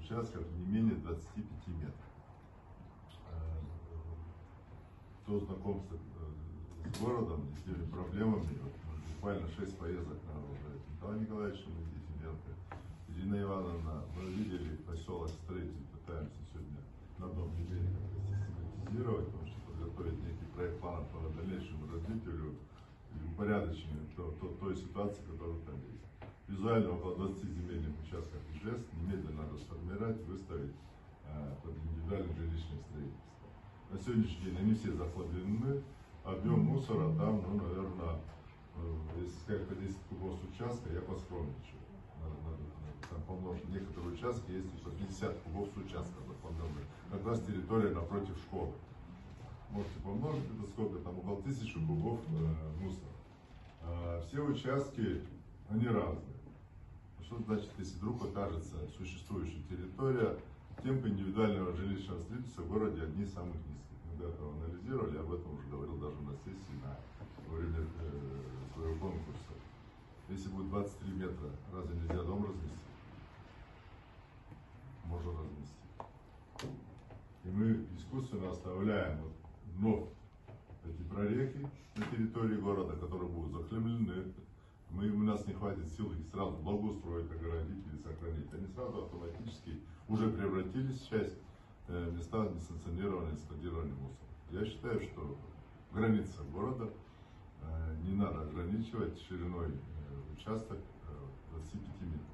участков не менее 25 метров. Кто знаком с городом, с теми проблемами, вот, буквально 6 поездок на уже Николая Николаевича Медведенко, Ирина Ивановна, мы видели поселок Строитель, пытаемся сегодня на одном примере систематизировать, потому что подготовить некий проект плана по дальнейшему развитию и упорядочению той ситуации, которая там есть. Визуально около 20 земельных участков ИЖС немедленно надо сформировать, выставить под индивидуальное жилищное строительство. На сегодняшний день они все захламлены, объем мусора там, ну, наверное, если сказать по 10 кубов с участка, я поскромничаю. Надо там помножить. Некоторые участки есть и по 50 кубов с участка захламлены. Как раз территория напротив школы. Можете помножить, это сколько там, около 1000 кубов мусора. Все участки, они разные. Что значит, если вдруг окажется существующая территория, темпы индивидуального жилищного строительства в городе одни из самых низких. Мы до этого анализировали, об этом уже говорил даже на сессии во время своего конкурса. Если будет 23 метра, разве нельзя дом разместить? Можно разместить. И мы искусственно оставляем вновь эти прорехи на территории города, которые будут захламлены. У нас не хватит сил их сразу благоустроить, огородить или сохранить. Они сразу автоматически уже превратились в часть места несанкционированного складирования мусора. Я считаю, что граница города не надо ограничивать шириной участок 25 метров.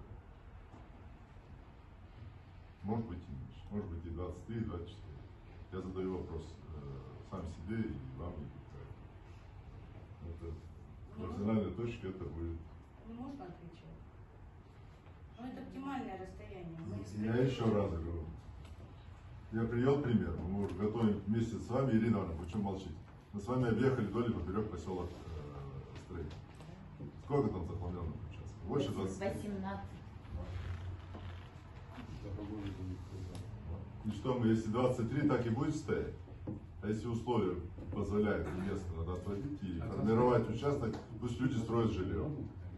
Может быть и меньше, может быть и 23, и 24. Я задаю вопрос сам себе и вам, это в национальной точке это будет. Можно отвечать? Ну, это оптимальное расстояние. Я еще раз говорю. Я привел пример. Мы уже готовим вместе с вами, Ирина Ивановна, почему молчите? Мы с вами объехали вдоль и поперек поселок Строитель. Сколько там захламленных участков? Больше 20? 18. И что мы, если 23, так и будет стоять? А если условия позволяют место, надо отводить и формировать участок, пусть люди строят жилье.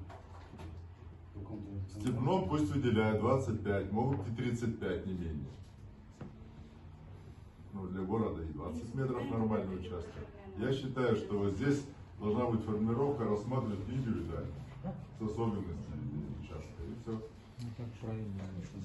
В Степном пусть выделяют 25, могут и 35, не менее. Ну, для города и 20 метров нормальный участок. Я считаю, что вот здесь должна быть формировка, рассматривать индивидуально, с особенностями участка, и все. Ну так правильно.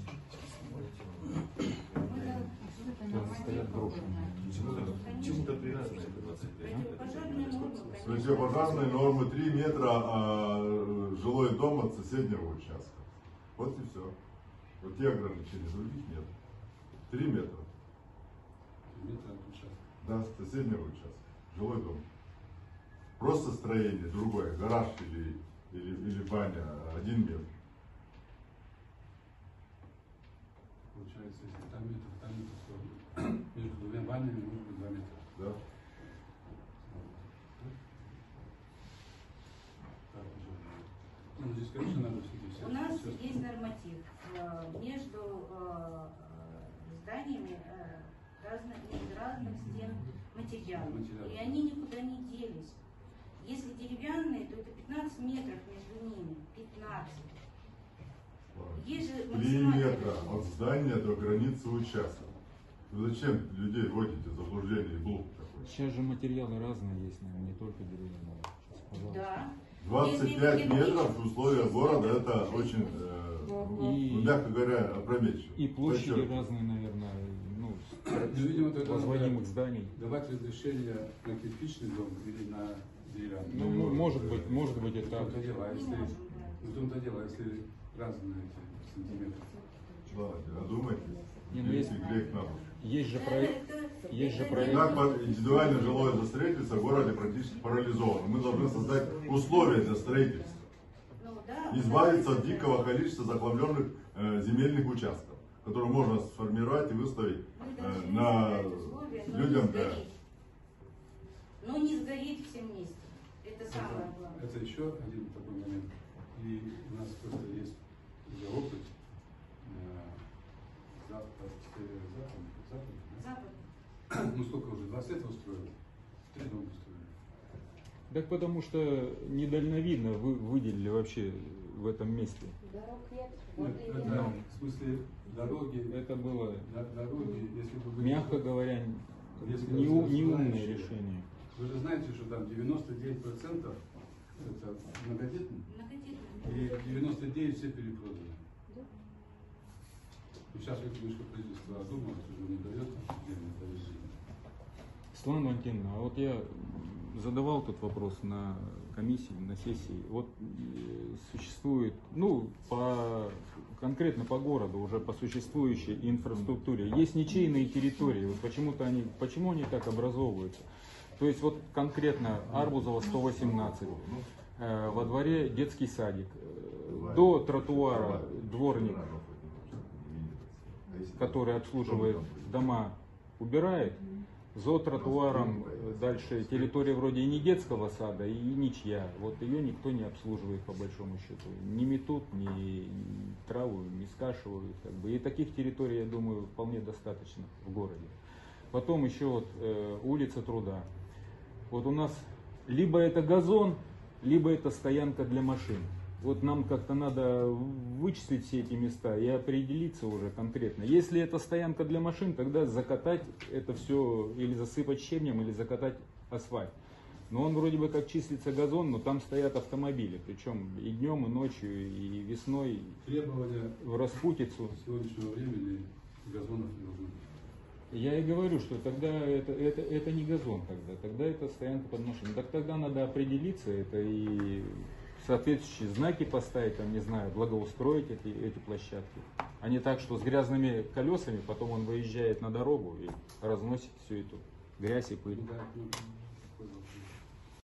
Стоят брошенные. Чему-то привязаны к 25. Противопожарные нормы 3 метра, а жилой дом от соседнего участка. Вот и все. Вот те ограничения, других нет. 3 метра. 3 метра от участка. Да, с соседнего участка. Жилой дом. Просто строение, другое, гараж или баня, 1 метр. Получается, если там метр, то между двумя банями может быть 2 метра. Да. Ну, здесь, конечно, надо все. У нас есть норматив между зданиями из разных стен материалов. И они никуда не делись. Если деревянные, то это 15 метров между ними. 15. Есть же 3 метра от здания до границы участка. Вы зачем людей вводите в заблуждение и блуд такой? Сейчас же материалы разные есть, наверное, не только деревянные. Сейчас, пожалуйста. Да. 25 метров в условиях города это очень, мягко говоря, опрометчиво. И площади разные, наверное, ну, видимо, это возводимых зданий. Давать разрешение на кирпичный дом или на деревянный. Ну, может быть это так. В том-то дело, в том-то дело, если разные эти сантиметры. Ладно, думайте. Не, ну, есть же проект. Так, индивидуальное жилое строительство в городе практически парализовано. Мы должны создать условия для строительства. Избавиться от дикого количества захламленных земельных участков, которые можно сформировать и выставить на людям. Да. Но не сгореть все вместе. Это самое главное. Это еще один такой момент. И у нас просто есть уже опыт. Запад. Ну сколько уже, 20 лет устроили? 3 дома устроили. Так потому что недальновидно вы выделили вообще в этом месте. Дорог нет, Нет, воды это, нет. в смысле дороги, Это было, дороги, если бы вы... мягко говоря, Если не вы умное знаете, решение. Вы же знаете, что там 99% это многодетные, Многодетные. и 99 все перепроданы. Да. И сейчас вот немножко правительство одумалось, уже не дает отдельное повещение. Светлана Валентиновна, а вот я задавал тут вопрос на комиссии, на сессии. Вот существует, ну, конкретно по городу, уже по существующей инфраструктуре, есть ничейные территории. Вот почему они так образовываются? То есть вот конкретно Арбузова 118, во дворе детский садик, до тротуара дворник, который обслуживает дома, убирает. За тротуаром дальше территория вроде и не детского сада, и ничья. Вот ее никто не обслуживает по большому счету. Не метут, ни траву не скашивают. Как бы. И таких территорий, я думаю, вполне достаточно в городе. Потом еще вот улица Труда. Вот у нас либо это газон, либо это стоянка для машин. Вот нам как-то надо вычислить все эти места и определиться уже конкретно. Если это стоянка для машин, тогда закатать это все или засыпать щебнем, или закатать асфальт. Но он вроде бы как числится газон, но там стоят автомобили. Причем и днем, и ночью, и весной, Требования в распутицу. сегодняшнего времени газонов не должно быть. Я и говорю, что тогда это не газон, тогда это стоянка под машину. Так тогда надо определиться, это и соответствующие знаки поставить, там, не знаю, благоустроить эти площадки. А не так, что с грязными колесами потом он выезжает на дорогу и разносит всю эту грязь и пыль. Да, ну,